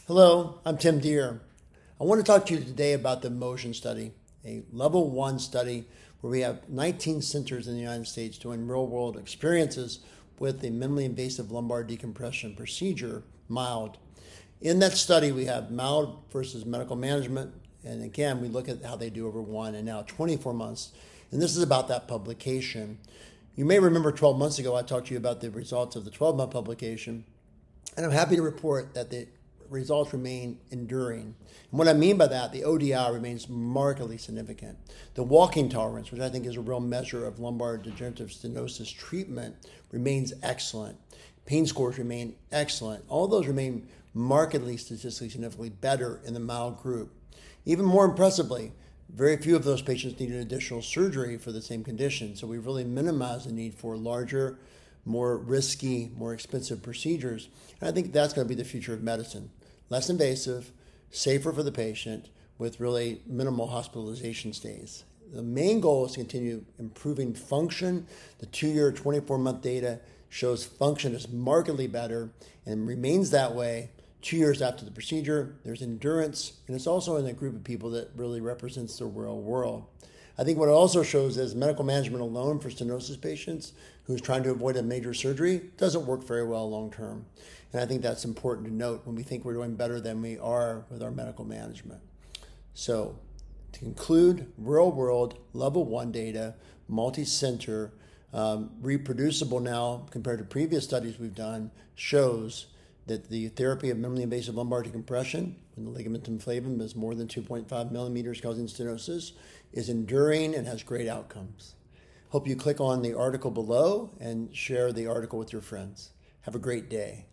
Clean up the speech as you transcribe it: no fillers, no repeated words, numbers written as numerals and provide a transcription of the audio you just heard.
Hello, I'm Tim Deere. I want to talk to you today about the MOTION study, a level 1 study where we have 19 centers in the United States doing real-world experiences with the minimally invasive lumbar decompression procedure, mild. In that study, we have mild versus medical management, and again, we look at how they do over 1 and now 24 months, and this is about that publication. You may remember 12 months ago, I talked to you about the results of the 12-month publication, and I'm happy to report that the results remain enduring. And what I mean by that, the ODI remains markedly significant. The walking tolerance, which I think is a real measure of lumbar degenerative stenosis treatment, remains excellent. Pain scores remain excellent. All those remain markedly statistically significantly better in the mild group. Even more impressively, very few of those patients needed additional surgery for the same condition. So we really minimized the need for larger, more risky, more expensive procedures. And I think that's going to be the future of medicine. Less invasive, safer for the patient, with really minimal hospitalization stays. The main goal is to continue improving function. The 2-year, 24-month data shows function is markedly better and remains that way 2 years after the procedure. There's endurance, and it's also in a group of people that really represents the real world. I think what it also shows is medical management alone for stenosis patients who's trying to avoid a major surgery doesn't work very well long term. And I think that's important to note when we think we're doing better than we are with our medical management. So to conclude, real world level 1 data, multi-center, reproducible now compared to previous studies we've done, shows that the therapy of minimally invasive lumbar decompression, when the ligamentum flavum is more than 2.5 millimeters causing stenosis, is enduring and has great outcomes. Hope you click on the article below and share the article with your friends. Have a great day.